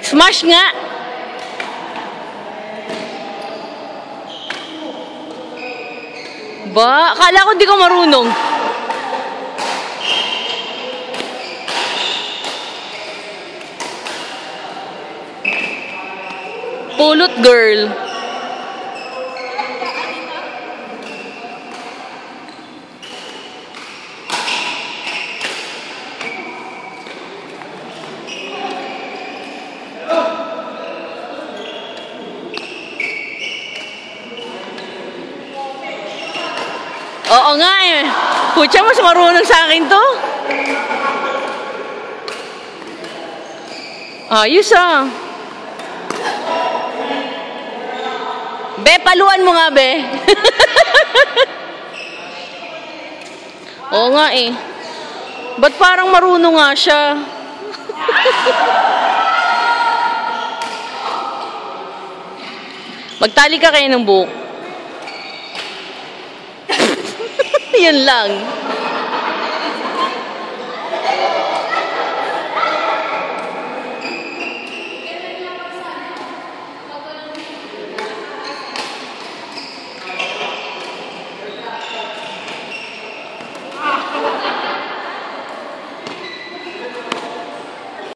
Smash nga! Ba? Akala ko di ka marunong. Pulot girl. Oo nga eh. Putya, mas marunong sa akin to. Ayos ah. Be, paluan mo nga, be. Oo nga eh. Ba't parang marunong nga siya? Magtali ka kayo ng buhok. Yan lang.